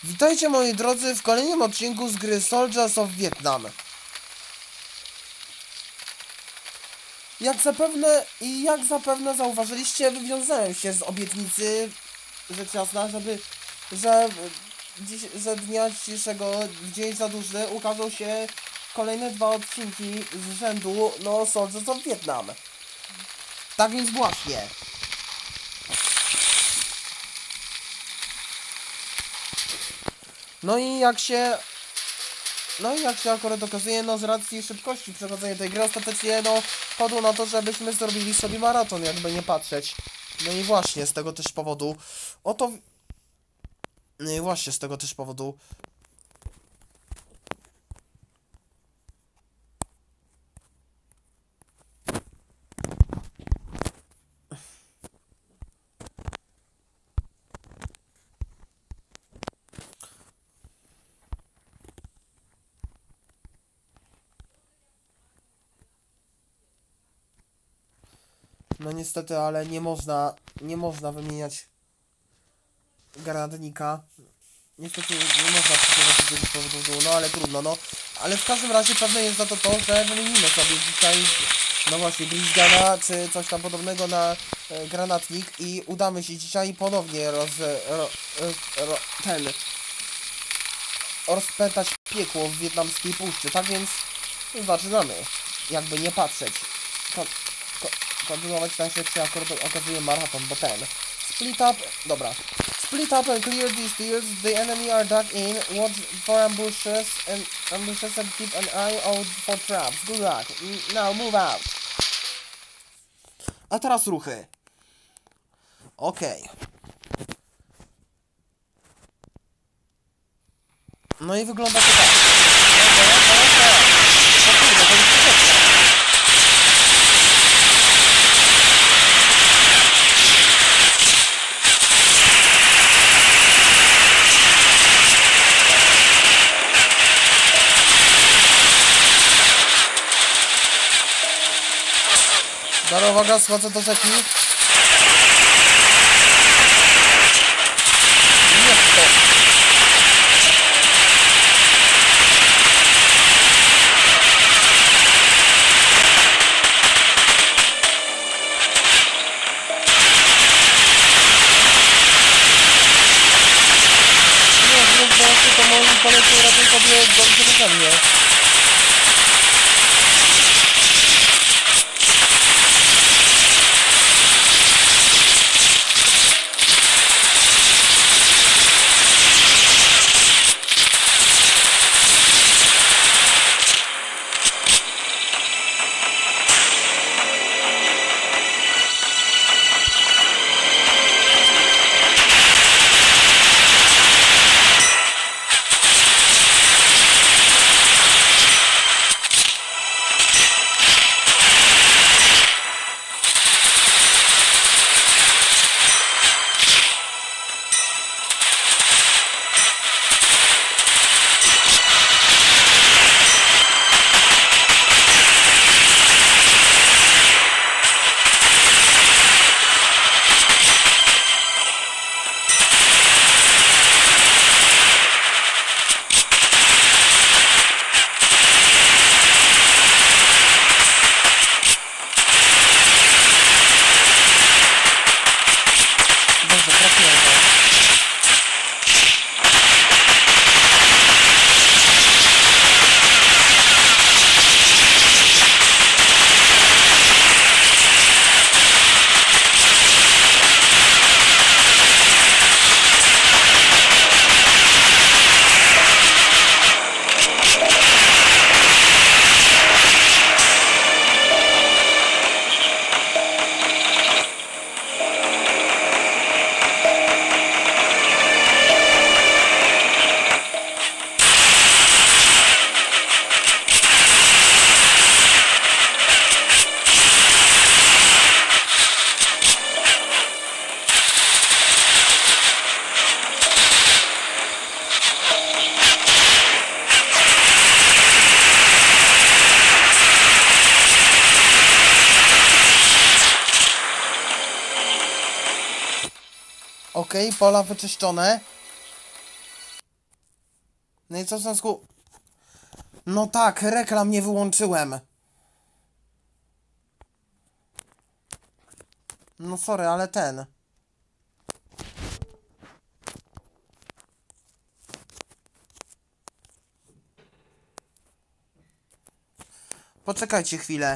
Witajcie moi drodzy w kolejnym odcinku z gry Soldiers of Vietnam. Jak zapewne zauważyliście, wywiązałem się z obietnicy, rzecz jasna, że dnia dzisiejszego, w dzień zadużny, ukażą się kolejne 2 odcinki z rzędu, Soldiers of Vietnam. Tak więc właśnie. No i jak się akurat okazuje, z racji szybkości przechodzenia tej gry, ostatecznie, padło na to, żebyśmy zrobili sobie maraton, jakby nie patrzeć. No i właśnie z tego też powodu, no niestety, ale nie można wymieniać granatnika. Niestety nie można przygotować z tego powodu, ale trudno, ale w każdym razie pewne jest za to, że wymienimy sobie dzisiaj, właśnie, Brisgana, czy coś tam podobnego na granatnik i udamy się dzisiaj ponownie rozpętać piekło w wietnamskiej puszczy. Tak więc zaczynamy, jakby nie patrzeć. Kontynuować tam się akurat okazuje maraton, bo split up, dobra. Split up and clear these fields. The enemy are dug in. Watch for ambushes and keep an eye out for traps. Good luck. Now move out. A teraz ruchy. Okej. No i wygląda to tak. Dobra, uwaga, schodzę do rzeki. Jest to. Nie, to moi koledzy raczej sobie dobrze beze mnie. Okej, pola wyczyszczone. No i co w związku... No tak, reklam nie wyłączyłem. No sorry, ale ten... Poczekajcie chwilę.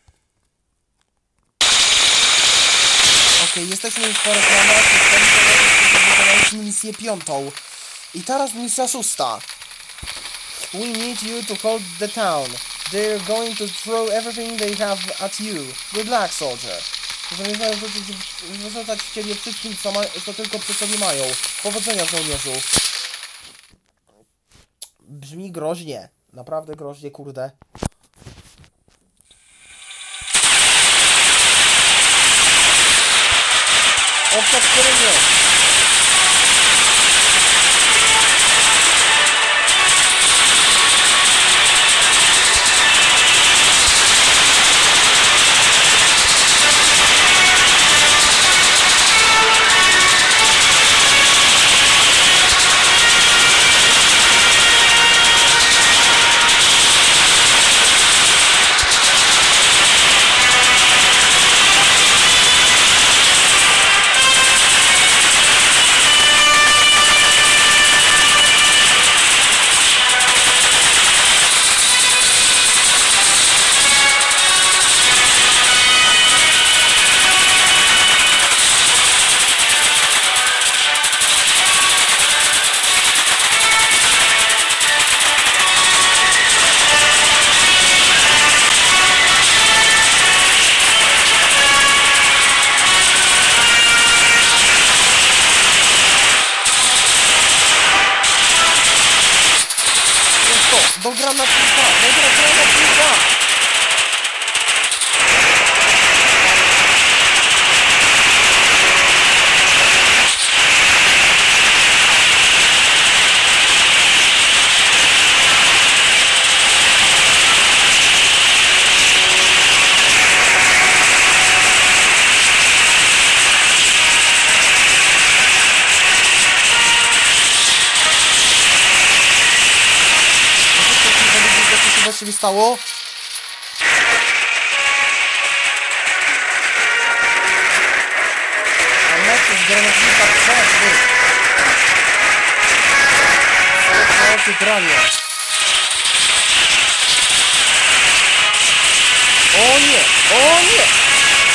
Okej, jesteśmy już po reklamach. Wykonaliśmy misję 5. I teraz misja 6. We need you to hold the town. They're going to throw everything they have at you. Good luck, soldier. Zamierzają wyrzucać w ciebie wszystkim, co tylko przy sobie mają. Powodzenia, żołnierzu. Brzmi groźnie. Naprawdę groźnie, kurde. Obczas kierunek. Do granatnika! Do granatnika! Co się stało? A mocno z granatnika przeszły. Co ty granie? O nie! O nie!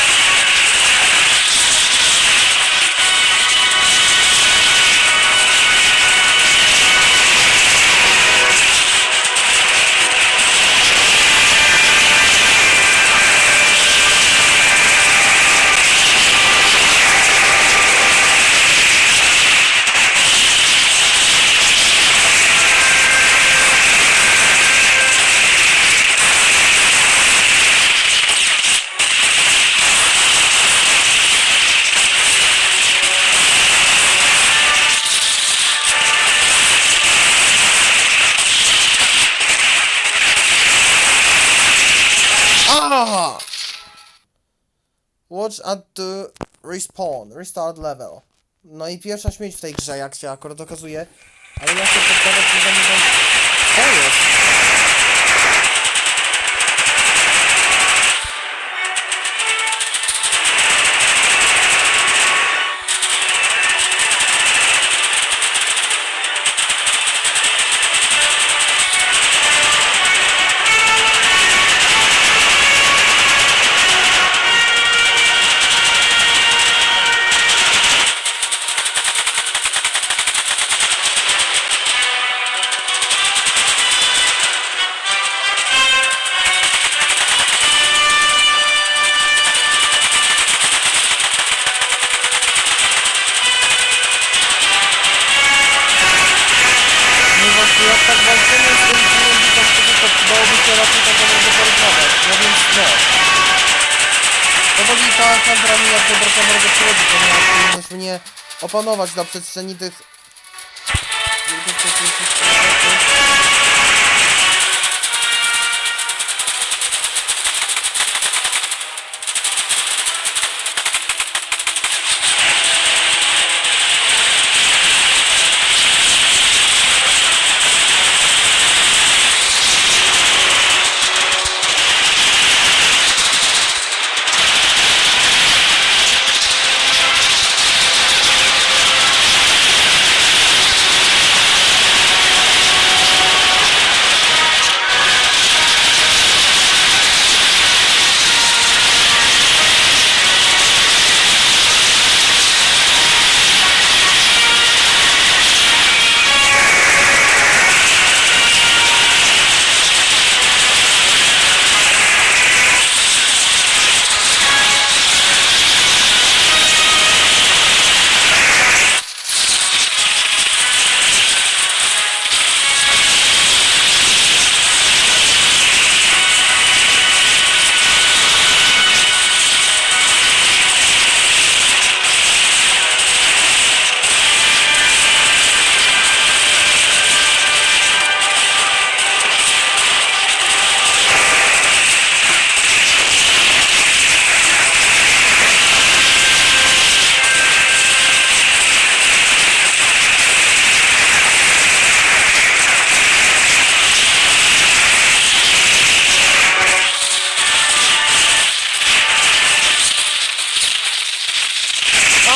Aha! Watch at the respawn. Restart level. No i pierwsza śmierć w tej grze, jak się akurat okazuje. Ale ja się poddawać nie zamierzam... Co jest? Jak tak walczymy z tym filmikiem, to przydałoby się raczej tak naprawdę porozmawiać. No więc no. Powoli ta kontra mi jak dobra kamerę przychodzi, ponieważ powinniśmy nie opanować na przestrzeni tych...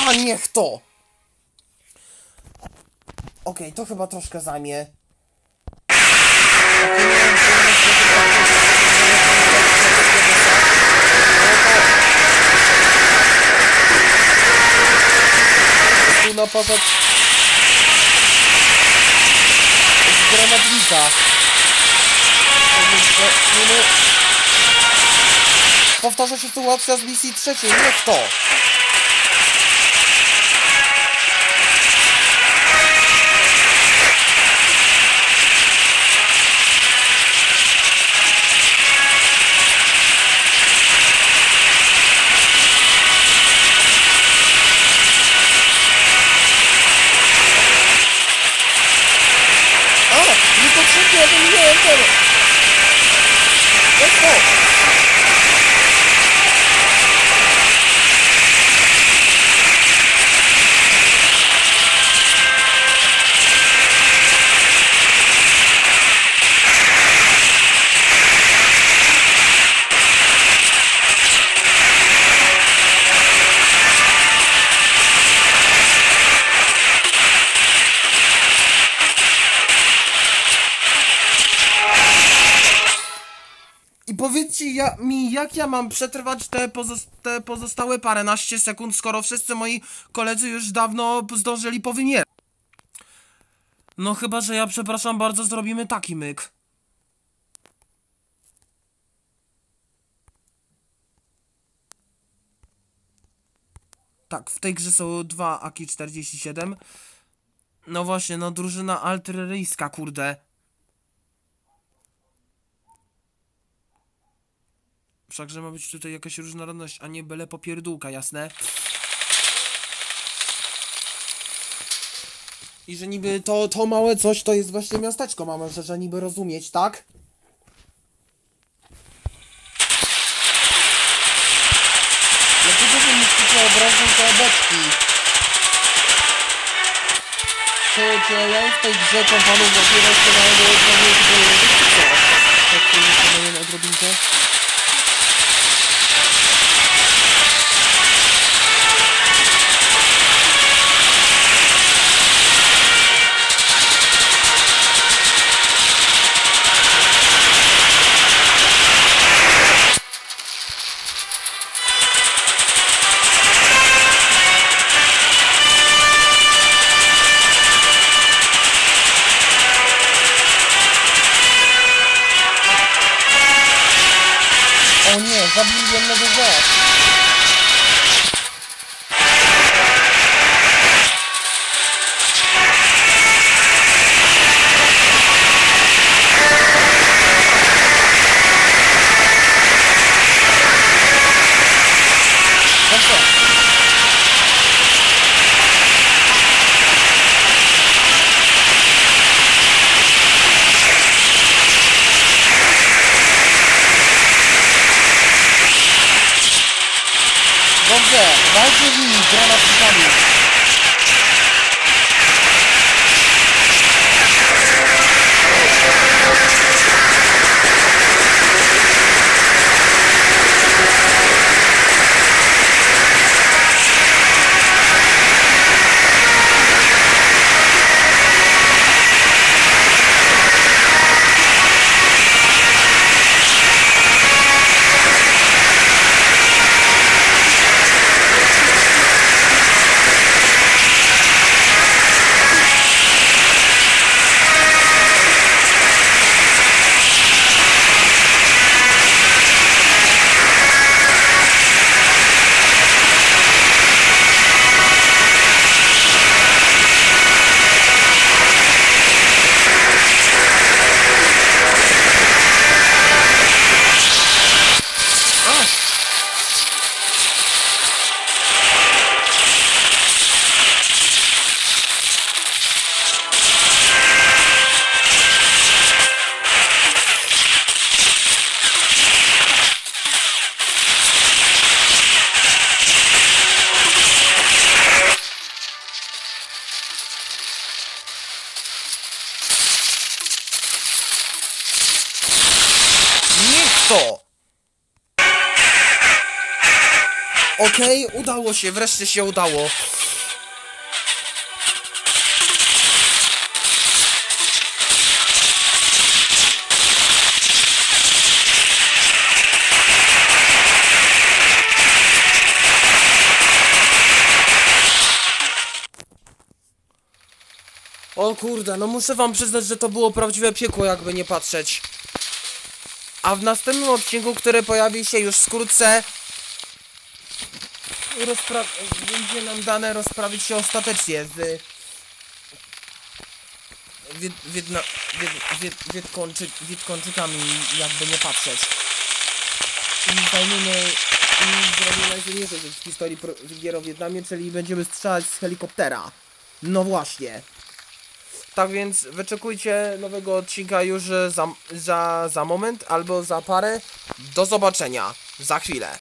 A, niech to! Okej, to chyba troszkę zajmie. Tu napadać z granatnika. Powtarza się sytuacja z misji trzeciej, niech to! Niepotrzebnie wymieniłem teraz! Let's go! I powiedzcie mi, jak ja mam przetrwać te pozostałe paręnaście sekund, skoro wszyscy moi koledzy już dawno zdążyli powymierać. No chyba, że ja, przepraszam bardzo, zrobimy taki myk. Tak, w tej grze są 2 AK-47. No właśnie, no drużyna artyleryjska, kurde. Wszakże ma być tutaj jakaś różnorodność, a nie byle popierdółka, jasne? I że niby to małe coś to jest właśnie miasteczko, mamy że niby rozumieć, tak? Dlaczego wy myślicie obrażą te beczki? Czy ja w tej grze kompanów dopiero się na odrobinę czy co? Tak, to jest na odrobinkę. O nie, zabił jednego z was. Dobrze, walczę z nimi, granatnikami. Okej, udało się, wreszcie się udało. O kurde, no muszę wam przyznać, że to było prawdziwe piekło, jakby nie patrzeć. A w następnym odcinku, który pojawi się już wkrótce, będzie nam dane rozprawić się ostatecznie z Wietkończykami, jakby nie patrzeć. I zajmiemy i zrobimy najważniejsze rzecz w historii gier o Wietnamie, czyli będziemy strzelać z helikoptera. No właśnie. Tak więc wyczekujcie nowego odcinka już za moment albo za parę. Do zobaczenia za chwilę.